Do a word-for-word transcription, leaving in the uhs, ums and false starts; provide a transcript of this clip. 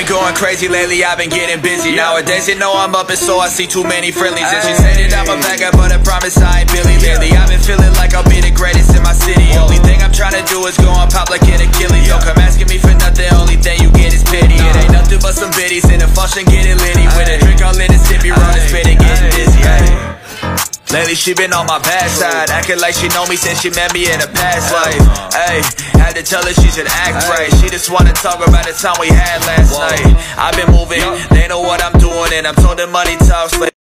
been going crazy lately, I've been getting busy. Nowadays they know I'm up and so I see too many friendlies. And she said that I'm a bad guy, but I promise I ain't Billy lately. I've been feeling like I'll be the greatest in my city. Only thing I'm trying to do is go on pop like an Achilles. Don't come asking me for nothing, only thing you get is pity. It ain't nothing but some biddies in a function getting litty. With a drink all in a sippy, rollin' spittin', getting dizzy. Lately she been on my bad side, acting like she know me since she met me in a past life. Ayy, had to tell her she should act right. She just wanna talk about the time we had last night. I've been moving, they know what I'm doing, and I'm told the money talks.